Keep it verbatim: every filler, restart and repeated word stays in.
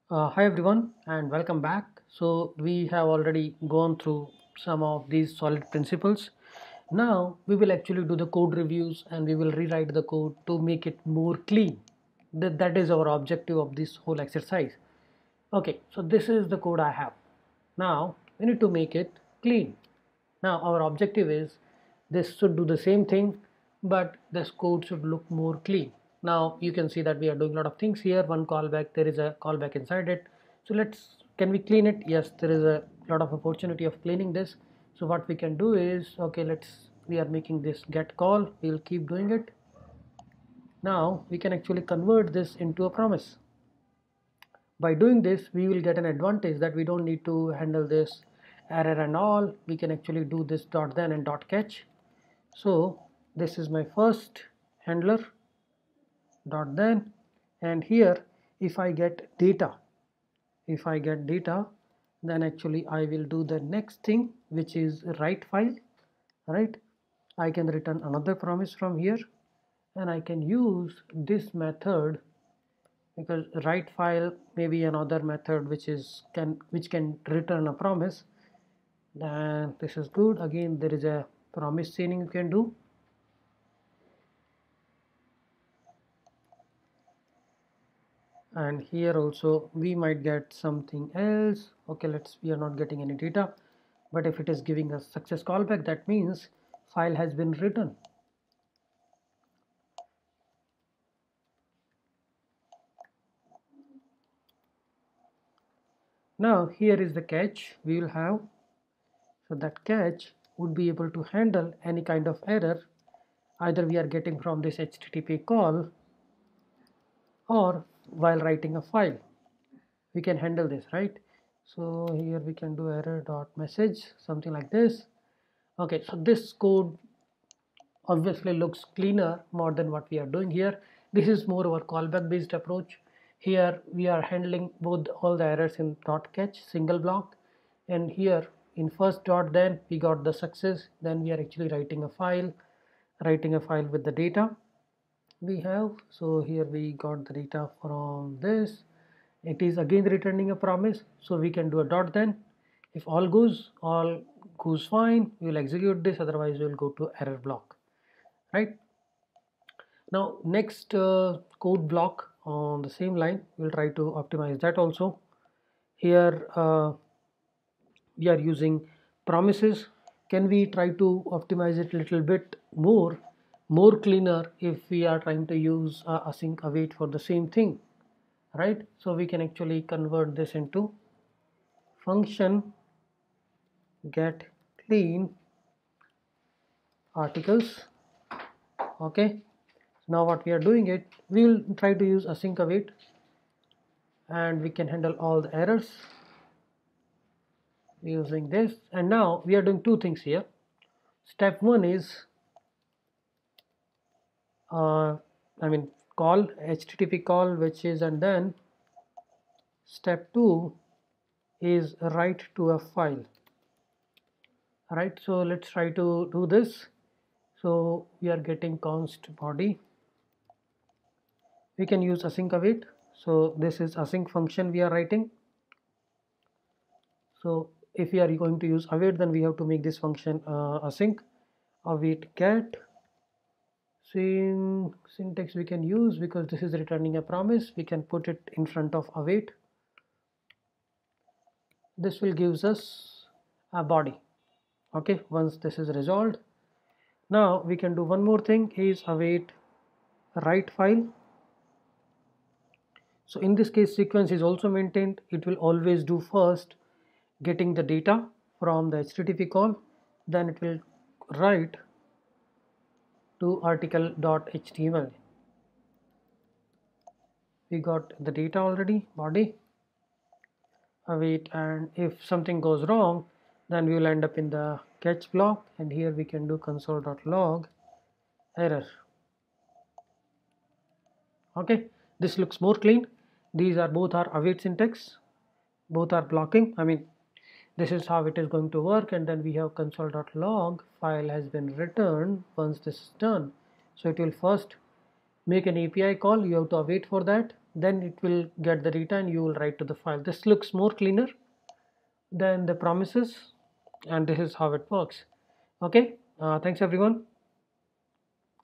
Uh, hi everyone and welcome back. So we have already gone through some of these solid principles. Now we will actually do the code reviews and we will rewrite the code to make it more clean. That, that is our objective of this whole exercise. Okay, so this is the code I have. Now we need to make it clean. Now our objective is this should do the same thing, but this code should look more clean. Now you can see that we are doing a lot of things here. One callback, there is a callback inside it. So let's, can we clean it? Yes, there is a lot of opportunity of cleaning this. So what we can do is, okay, let's, we are making this get call. We'll keep doing it. Now we can actually convert this into a promise. By doing this, we will get an advantage that we don't need to handle this error and all. We can actually do this dot then and dot catch. So this is my first handler dot then, and here if I get data, if I get data, then actually I will do the next thing, which is write file, right? I can return another promise from here, and I can use this method, because write file may be another method which is can which can return a promise. Then this is good. Again, there is a promise chaining you can do. And here also we might get something else. Okay, let's, we are not getting any data, but if it is giving us success callback, that means file has been written. Now here is the catch we will have. So that catch would be able to handle any kind of error either we are getting from this H T T P call or while writing a file. We can handle this, right? So here we can do error dot message, something like this. Okay, so this code obviously looks cleaner more than what we are doing here. This is more of a callback based approach. Here we are handling both all the errors in dot catch single block, and here in first dot then we got the success. Then we are actually writing a file, writing a file with the data we have. So here we got the data from this. It is again returning a promise, so we can do a dot then. If all goes all goes fine, we will execute this, otherwise we will go to error block, right? Now next uh, code block on the same line, we'll try to optimize that also. Here uh, we are using promises. Can we try to optimize it a little bit more more cleaner if we are trying to use uh, async await for the same thing, right? So we can actually convert this into function get clean articles. Okay, now what we are doing it, we will try to use async await, and we can handle all the errors using this. And now we are doing two things here. Step one is uh, I mean call H T T P call, which is, and then step two is write to a file. Alright, so let's try to do this. So we are getting const body. We can use async await. So this is async function we are writing. So if we are going to use await, then we have to make this function uh, async await get. Same syntax we can use, because this is returning a promise. We can put it in front of await. This will gives us a body. Okay, once this is resolved, now we can do one more thing, is await write file. So in this case, sequence is also maintained. It will always do first getting the data from the H T T P call, then it will write to article.html. We got the data already, body, await, and if something goes wrong, then we will end up in the catch block, and here we can do console.log error. Okay, this looks more clean. These are both are await syntax, both are blocking. I mean, this is how it is going to work, and then we have console.log file has been returned once this is done. So it will first make an A P I call, you have to wait for that, then it will get the data and you will write to the file. This looks more cleaner than the promises, and this is how it works. Okay, uh, thanks everyone.